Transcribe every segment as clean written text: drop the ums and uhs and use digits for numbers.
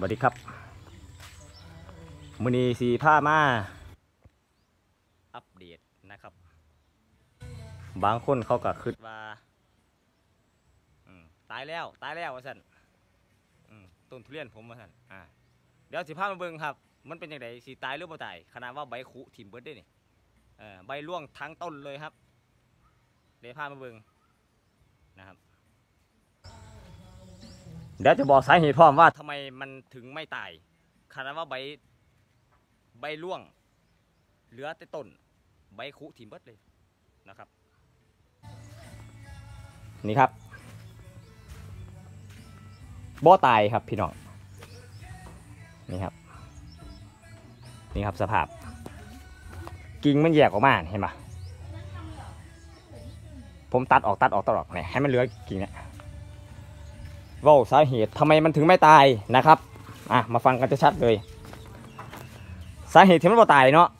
วัสดีครับมื้อนี้สีผ้ามาอัปเดตนะครับบางคนเขาก็คิดว่าตายแล้วว่าสั่นต้นทุเรียนผมว่าสั่นเดี๋ยวสิพามาเบิ่งครับมันเป็นยังไงสีตายหรือบ่ตายขนาดว่าใบขุถิ่มเบิดได้นี่ใบร่วงทั้งต้นเลยครับเดี๋ยวพามาเบิ่งนะครับเดี๋ยวจะบอกสาเหตุพร้อมว่าทำไมมันถึงไม่ตายขนาดว่าใบร่วงเหลือแต่ต้นใบขุถิ่มเบิดเลยนะครับนี่ครับบ่ตายครับพี่น้องนี่ครับสภาพกิ่งมันแยกออกมาเห็นไหมผมตัดออกเนี่ยให้มันเหลือกิ่งเนี่ยว่าสาเหตุทำไมมันถึงไม่ตายนะครับมาฟังกันชัดเลยสาเหตุที่มันไม่ตายเนาะ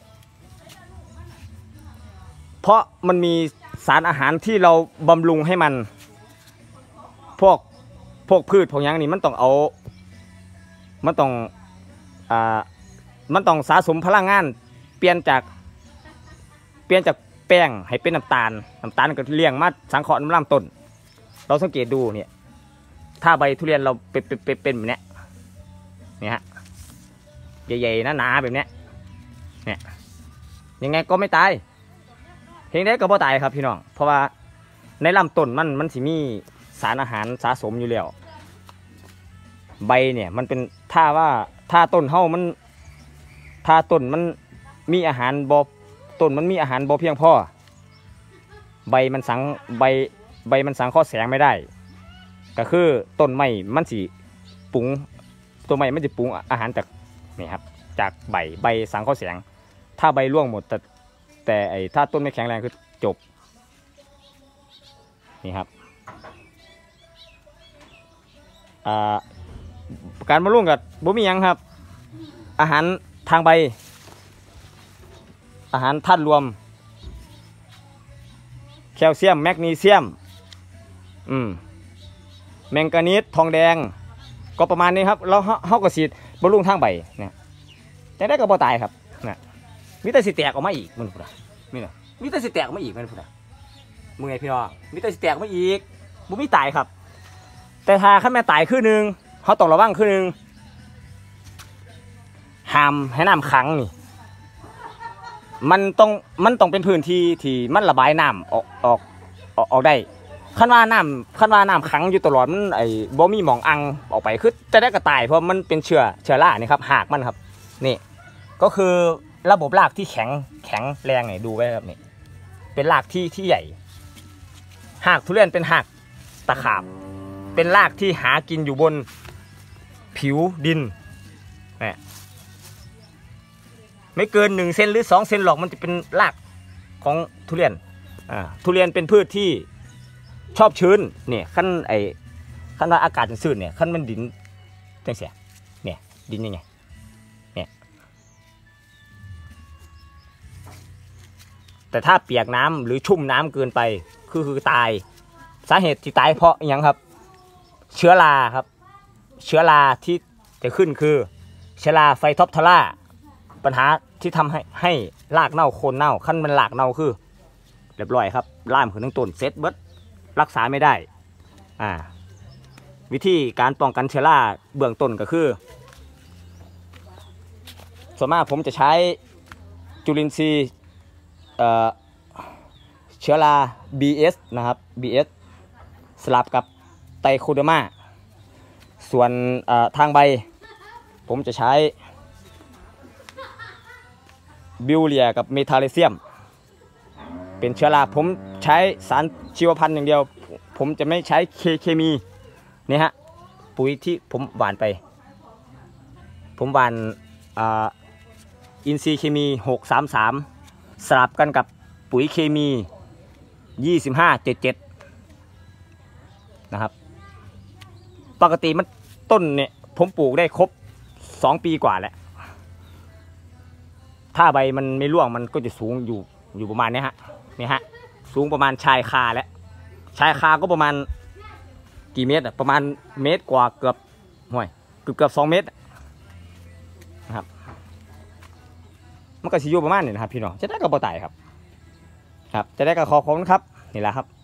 เพราะมันมีสารอาหารที่เราบำรุงให้มันพวกพืชพวกอย่างนี้มันต้องสะสมพลังงานเปลี่ยนจากแป้งให้เป็นน้ำตาลก็เลี้ยงมาสังเคราะห์น้ำลำต้นเราสังเกตดูเนี่ยถ้าใบทุเรียนเราเป็นแบบนี้นี่ฮะใหญ่ๆหนาๆแบบนี้เนี่ยยังไงก็ไม่ตายเพียงได้ก็บ่ตายครับพี่น้องเพราะว่าในลำต้นมันสิมีสารอาหารสะสมอยู่แล้วใบเนี่ยมันเป็นถ้าต้นเฮามันถ้าต้นมันมีอาหารบ่เพียงพอใบมันสังเคราะห์แสงไม่ได้ก็คือต้นไม้มันสิปรุงตัวไม้มันจะปรุงอาหารจากนี่ครับจากใบสังเคราะห์แสงถ้าใบร่วงหมดแต่ถ้าต้นไม่แข็งแรงคือจบนี่ครับการบำรุงกับบ่มีหยังครับอาหารทางใบอาหารธาตุรวมแคลเซียมแมกนีเซียมแมงกานีสทองแดงก็ประมาณนี้ครับแล้วเฮาก็ฉีดบำรุงทางใบเนี่ยแต่ได้ก็บ่ตายครับเนี่ยมีแต่สิแตกออกมาอีกมันพูดนี่นะมีแต่สิแตกออกมาอีกมันพูดมึงไงพี่น้องมีแต่สิแตกออกมาอีกบ่มีตายครับแต่ถ้าขั้นแม่ตายคือหนึ่งเขาต้องระวังคือหนึ่งห้ามให้น้ำขังนี่มันต้องเป็นพื้นที่ที่มันระบายน้ำออกได้ขั้นว่าน้ำขังอยู่ตลอดมันบ่มีหมองอังออกไปคือจะได้กระต่ายเพราะมันเป็นเชื้อรานี่ครับหากมันครับนี่ก็คือระบบรากที่แข็งแรงเนี่ยดูไว้ครับนี่เป็นรากที่ใหญ่หากทุเรียนเป็นหากตะขาบเป็นรากที่หากินอยู่บนผิวดินเนี่ยไม่เกิน1 เซนหรือ2 เซนหรอกมันจะเป็นรากของทุเรียนทุเรียนเป็นพืชที่ชอบชื้นเนี่ยขั้นว่าอากาศชื้นเนี่ยขั้นมันดินจังเสียเนี่ยดินยังไงเนี่ยแต่ถ้าเปียกน้ำหรือชุ่มน้ำเกินไปคือตายสาเหตุที่ตายเพราะอย่างครับเชื้อราครับเชื้อราที่จะขึ้นคือเชื้อราไฟท็อปทาร่าปัญหาที่ทำให้รากเน่าโคนเน่าขั้นมันรากเน่าคือเรียบร้อยครับล่ามขึ้นทั้งต้นเซ็ตเบิดรักษาไม่ได้วิธีการป้องกันเชื้อราเบื้องต้นก็คือส่วนมากผมจะใช้จุลินทรีย์เชื้อรา BS นะครับ BS สลับกับไตรโคเดอร์มาส่วนทางใบผมจะใช้บิวเลียกับเมทาเลเซียมเป็นเชื้อราผมใช้สารชีวพันธุ์อย่างเดียวผมจะไม่ใช้เคมีนี่ฮะปุ๋ยที่ผมหว่านไปผมหว่านอินทรีย์เคมี633สลับกันกับปุ๋ยเคมี2577นะครับปกติมันต้นเนี่ยผมปลูกได้ครบ2 ปีกว่าแล้วถ้าใบมันไม่ร่วงมันก็จะสูงอยู่ประมาณนี้ฮะนี่ฮะสูงประมาณชายคาแล้วชายคาก็ประมาณกี่เมตรประมาณเมตรกว่าเกือบ2 เมตรนะครับมันก็สิอยู่ประมาณนี้นะครับพี่น้องจะได้ก็บ่ตายครับจะได้ก็ขอบคุณครับนี่แหละครับ